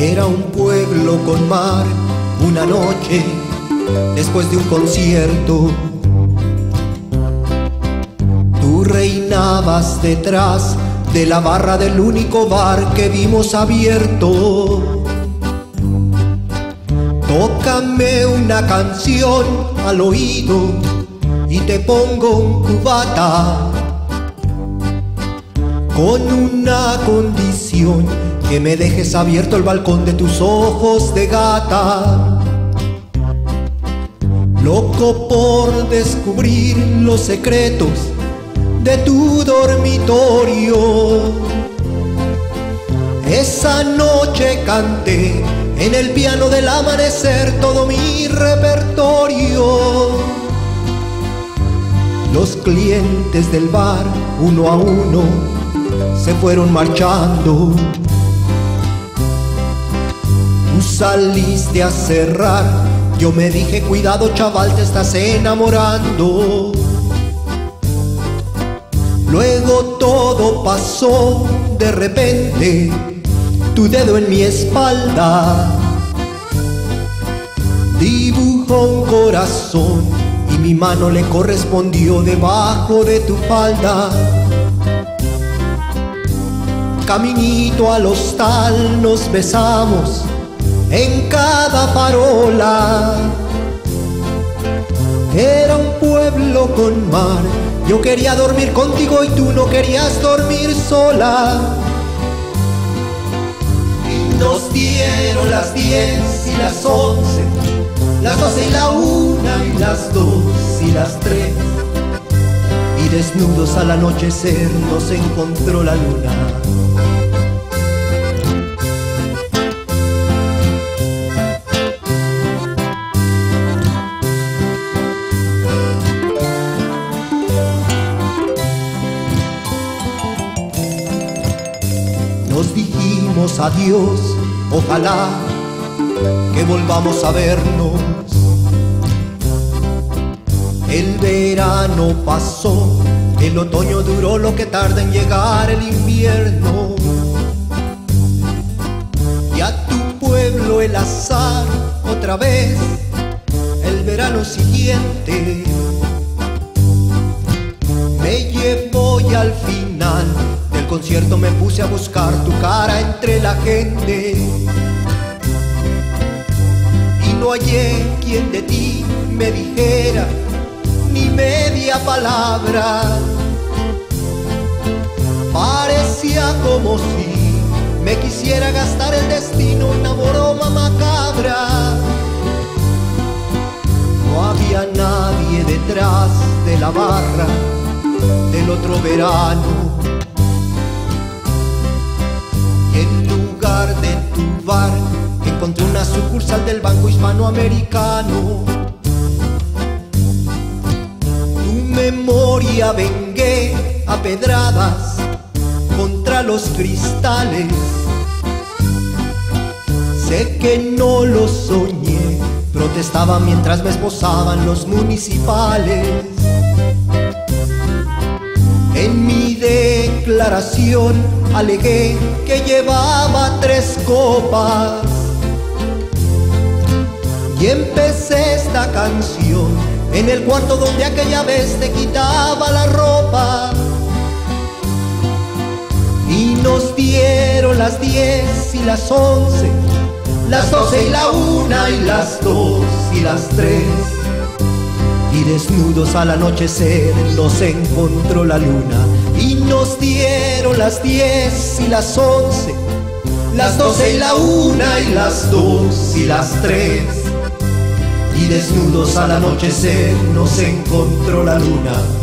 Era un pueblo con mar, una noche después de un concierto. Tú reinabas detrás de la barra del único bar que vimos abierto. Tócame una canción al oído y te pongo un cubata, con una condición: que me dejes abierto el balcón de tus ojos de gata. Loco por descubrir los secretos de tu dormitorio. Esa noche canté en el piano del amanecer todo mi repertorio. Los clientes del bar, uno a uno, se fueron marchando. Tú saliste a cerrar, yo me dije: cuidado chaval, te estás enamorando. Luego todo pasó de repente, tu dedo en mi espalda dibujó un corazón y mi mano le correspondió debajo de tu falda. Caminito al hostal nos besamos en cada farola. Era un pueblo con mar, yo quería dormir contigo y tú no querías dormir sola. Y nos dieron las 10 y las 11, las 12 y la 1 y las 2 y las 3, y desnudos al anochecer nos encontró la luna. Nos dijimos adiós, ojalá que volvamos a vernos. El verano pasó, el otoño duró lo que tarda en llegar el invierno. Y a tu pueblo el azar otra vez, el verano siguiente me llevó y al final del concierto me puse a buscar tu cara entre la gente. Y no hallé quien de ti me dijera ni media palabra. Parecía como si me quisiera gastar el destino, una broma macabra. No había nadie detrás de la barra del otro verano. En lugar de tu bar encontré una sucursal del Banco Hispanoamericano. Tu memoria vengué a pedradas contra los cristales. Sé que no lo soñé, protestaba mientras me esposaban los municipales. En mi declaración alegué que llevaba 3 copas y empecé esta canción en el cuarto donde aquella vez te quitaba la ropa. Y nos dieron las 10 y las 11, las 12 y la 1 y las 2 y las 3, y desnudos al anochecer nos encontró la luna. Y nos dieron las 10 y las 11, las 12 y la 1 y las 2 y las 3, y desnudos al anochecer nos encontró la luna.